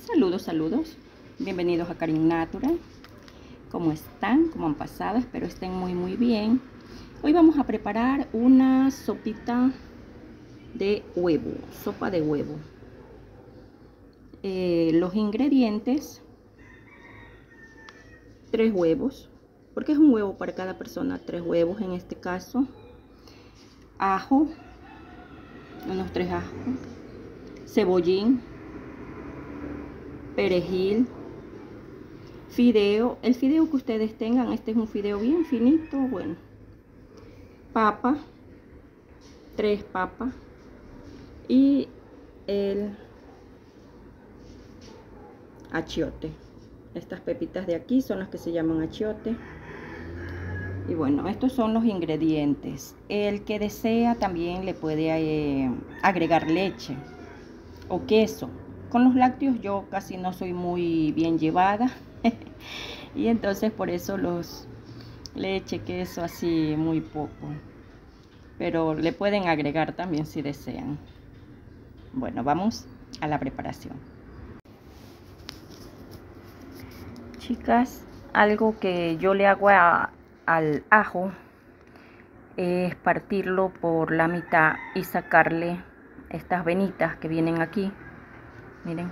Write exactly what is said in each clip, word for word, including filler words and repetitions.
Saludos, saludos. Bienvenidos a Karin Natural. ¿Cómo están? ¿Cómo han pasado? Espero estén muy, muy bien. Hoy vamos a preparar una sopita de huevo, sopa de huevo. Eh, los ingredientes: tres huevos, porque es un huevo para cada persona, tres huevos en este caso. Ajo, unos tres ajos, cebollín, perejil, fideo, el fideo que ustedes tengan. Este es un fideo bien finito, bueno. Papa, tres papas, y el achiote. Estas pepitas de aquí son las que se llaman achiote. Y bueno, estos son los ingredientes. El que desea también le puede eh, agregar leche o queso. Con los lácteos yo casi no soy muy bien llevada y entonces por eso los leche, queso, así muy poco, pero le pueden agregar también si desean. Bueno, vamos a la preparación. Chicas, algo que yo le hago a, al ajo es partirlo por la mitad y sacarle estas venitas que vienen aquí. Miren,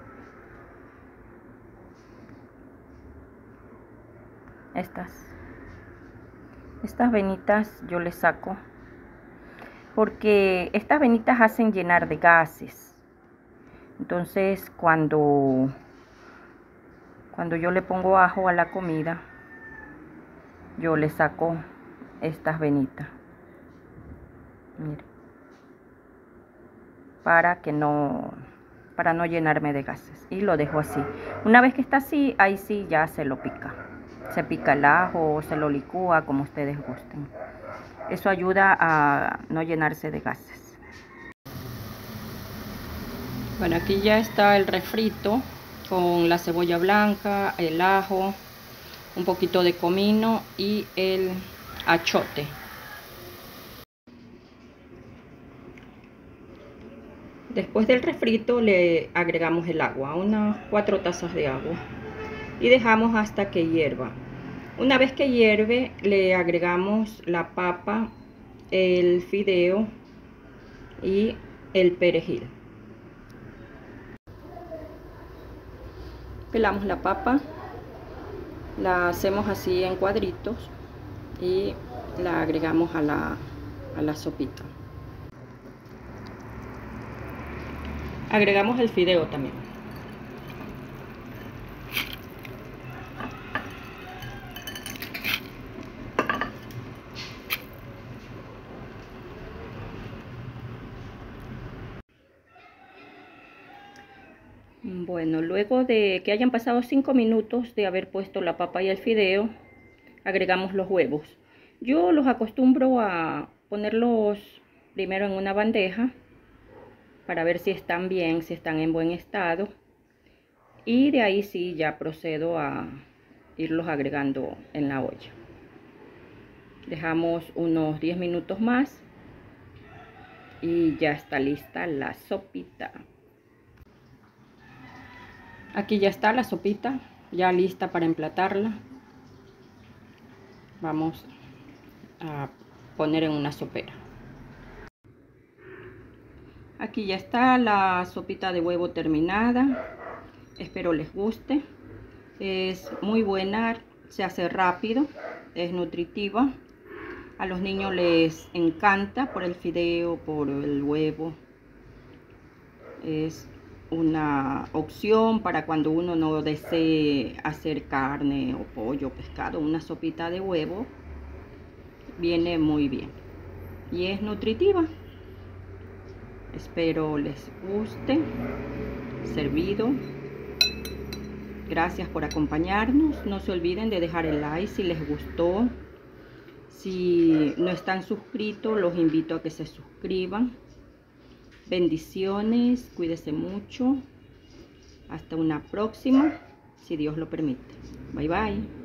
estas estas venitas yo les saco porque estas venitas hacen llenar de gases. Entonces cuando cuando yo le pongo ajo a la comida, yo le saco estas venitas, miren, para que no para no llenarme de gases, y lo dejo así. Una vez que está así, ahí sí ya se lo pica, se pica el ajo o se lo licúa como ustedes gusten. Eso ayuda a no llenarse de gases. Bueno, aquí ya está el refrito con la cebolla blanca, el ajo, un poquito de comino y el achiote. Después del refrito le agregamos el agua, unas cuatro tazas de agua, y dejamos hasta que hierva. Una vez que hierve, le agregamos la papa, el fideo y el perejil. Pelamos la papa, la hacemos así en cuadritos y la agregamos a la, a la sopita. Agregamos el fideo también. Bueno, luego de que hayan pasado cinco minutos de haber puesto la papa y el fideo, agregamos los huevos. Yo los acostumbro a ponerlos primero en una bandeja para ver si están bien, si están en buen estado, y de ahí sí ya procedo a irlos agregando en la olla. Dejamos unos diez minutos más y ya está lista la sopita. Aquí ya está la sopita, ya lista para emplatarla. Vamos a poner en una sopera. Aquí ya está la sopita de huevo terminada. Espero les guste. Es muy buena, se hace rápido, es nutritiva. A los niños les encanta por el fideo, por el huevo. Es una opción para cuando uno no desee hacer carne o pollo, pescado. Una sopita de huevo viene muy bien y es nutritiva. Espero les guste. Servido. Gracias por acompañarnos. No se olviden de dejar el like si les gustó. Si no están suscritos, los invito a que se suscriban. Bendiciones, cuídense mucho. Hasta una próxima, si Dios lo permite. Bye bye.